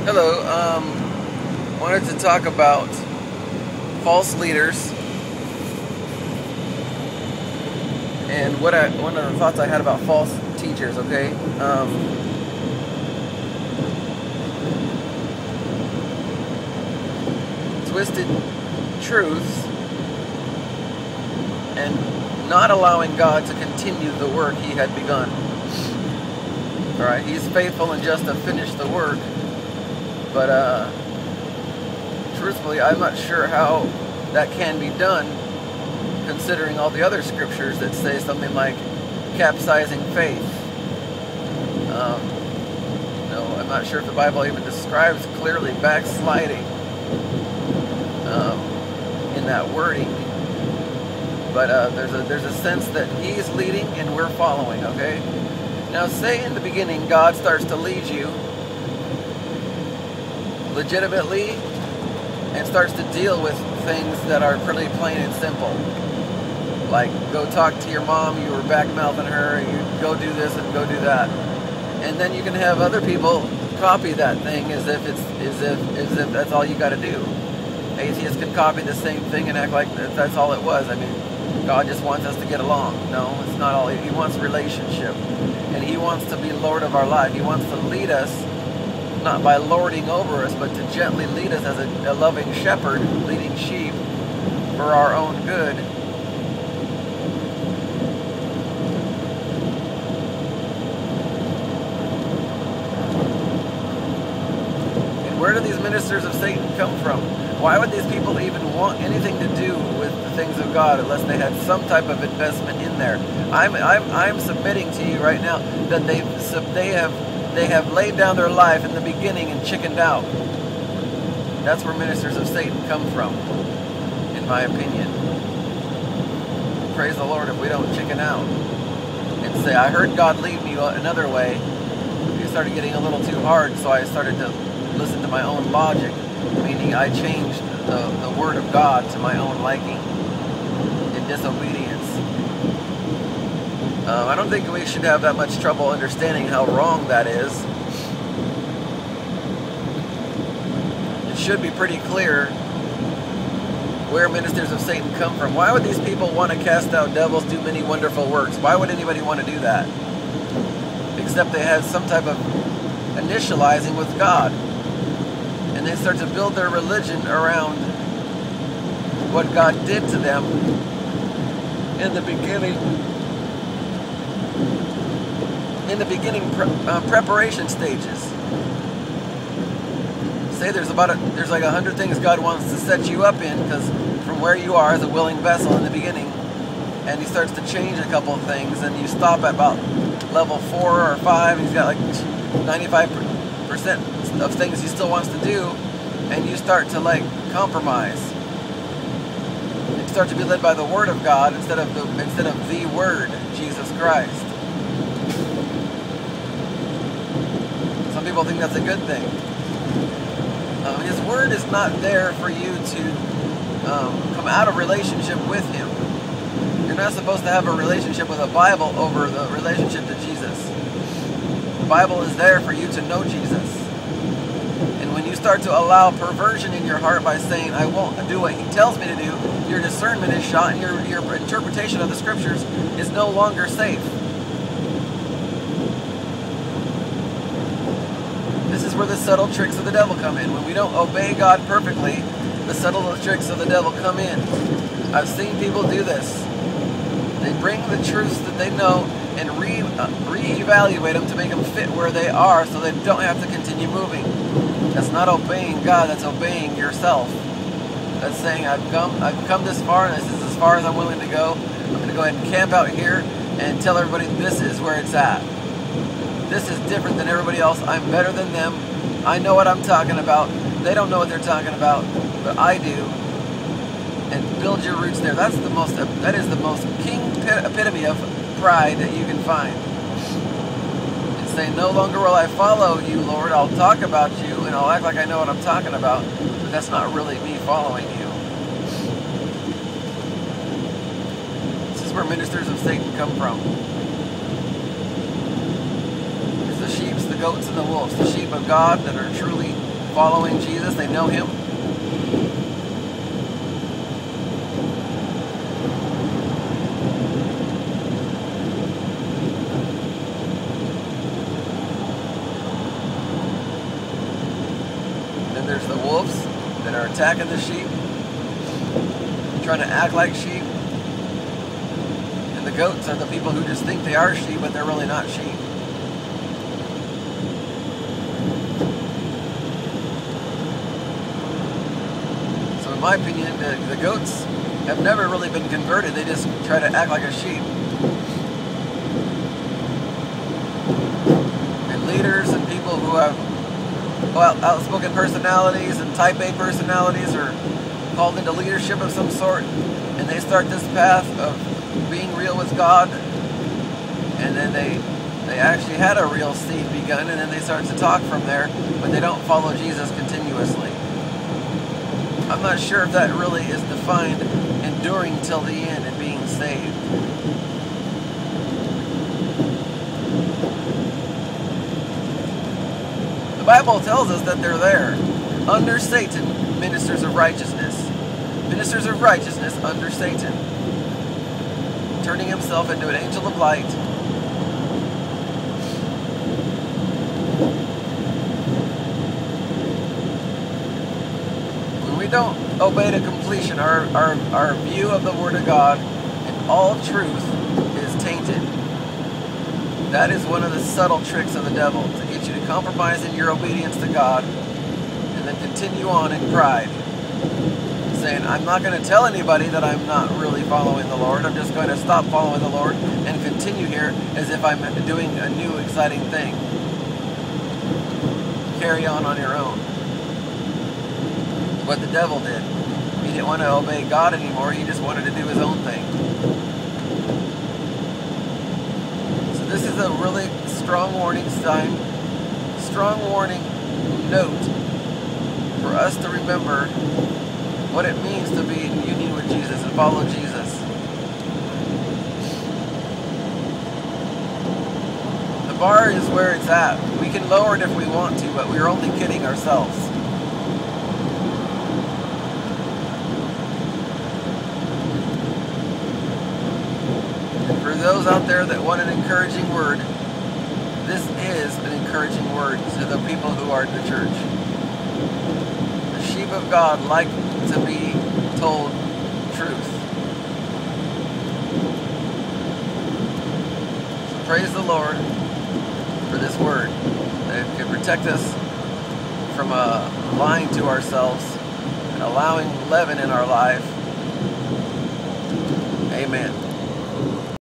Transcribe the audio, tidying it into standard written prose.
Hello. Wanted to talk about false leaders and one of the thoughts I had about false teachers. Okay, twisted truths and not allowing God to continue the work He had begun. All right, He's faithful and just to finish the work, but truthfully, I'm not sure how that can be done, considering all the other scriptures that say something like capsizing faith. I'm not sure if the Bible even describes clearly backsliding in that wording, but there's a sense that He's leading and we're following. Okay, now say in the beginning God starts to lead you legitimately and starts to deal with things that are pretty plain and simple. Like, go talk to your mom, you were back-mouthing her, you go do this and go do that. And then you can have other people copy that thing as if that's all you gotta do. Atheists can copy the same thing and act like that's all it was. I mean, God just wants us to get along. No, it's not all. He wants relationship. And He wants to be Lord of our life. He wants to lead us, not by lording over us, but to gently lead us as a loving shepherd leading sheep for our own good. And where do these ministers of Satan come from? Why would these people even want anything to do with the things of God unless they had some type of investment in there? I'm submitting to you right now that they have laid down their life in the beginning and chickened out. That's where ministers of Satan come from, in my opinion. Praise the Lord if we don't chicken out and say, I heard God lead me another way. It started getting a little too hard, so I started to listen to my own logic, meaning I changed the Word of God to my own liking in disobedience. I don't think we should have that much trouble understanding how wrong that is. It should be pretty clear where ministers of Satan come from. Why would these people want to cast out devils, do many wonderful works? Why would anybody want to do that? Except they had some type of initializing with God. And they start to build their religion around what God did to them in the beginning. Preparation stages. Say there's like 100 things God wants to set you up in, because from where you are as a willing vessel in the beginning, and He starts to change a couple of things, and you stop at about level 4 or 5, and He's got like 95% of things He still wants to do, and you start to like compromise. You start to be led by the Word of God instead of the Word, Jesus Christ. Some people think that's a good thing. His Word is not there for you to come out of relationship with Him. You're not supposed to have a relationship with a Bible over the relationship to Jesus. The Bible is there for you to know Jesus. And when you start to allow perversion in your heart by saying, I won't do what He tells me to do, your discernment is shot and your interpretation of the Scriptures is no longer safe. This is where the subtle tricks of the devil come in. When we don't obey God perfectly, the subtle tricks of the devil come in. I've seen people do this. They bring the truths that they know and reevaluate them to make them fit where they are so they don't have to continue moving. That's not obeying God, that's obeying yourself. That's saying, I've come this far, and this is as far as I'm willing to go. I'm going to go ahead and camp out here and tell everybody this is where it's at. This is different than everybody else. I'm better than them. I know what I'm talking about. They don't know what they're talking about, but I do. And build your roots there. That is the most king epitome of pride that you can find. It's saying, no longer will I follow you, Lord. I'll talk about you and I'll act like I know what I'm talking about, but that's not really me following you. This is where ministers of Satan come from. It's the sheep, the goats, and the wolves. The sheep of God that are truly following Jesus, they know Him. Then there's the wolves that are attacking the sheep, trying to act like sheep. And the goats are the people who just think they are sheep, but they're really not sheep. So in my opinion, the goats have never really been converted. They just try to act like a sheep. And leaders and people who have outspoken personalities and type A personalities are called into leadership of some sort, and they start this path of being real with God, and then they actually had a real seed begun, and then they start to talk from there, but they don't follow Jesus continuously. I'm not sure if that really is defined enduring till the end and being saved. The Bible tells us that they're there. Under Satan, ministers of righteousness. Ministers of righteousness under Satan. Turning himself into an angel of light. When we don't obey to completion, our view of the Word of God and all truth is tainted. That is one of the subtle tricks of the devil, to get you to compromise in your obedience to God and then continue on in pride, saying, I'm not going to tell anybody that I'm not really following the Lord. I'm just going to stop following the Lord and continue here as if I'm doing a new exciting thing. Carry on your own. What the devil did. He didn't want to obey God anymore. He just wanted to do his own thing. This is a really strong warning sign, strong warning note for us to remember what it means to be in union with Jesus and follow Jesus. The bar is where it's at. We can lower it if we want to, but we're only kidding ourselves. For those out there that want an encouraging word, this is an encouraging word to the people who are in the church. The sheep of God like to be told truth. So praise the Lord for this word that can protect us from lying to ourselves and allowing leaven in our life. Amen.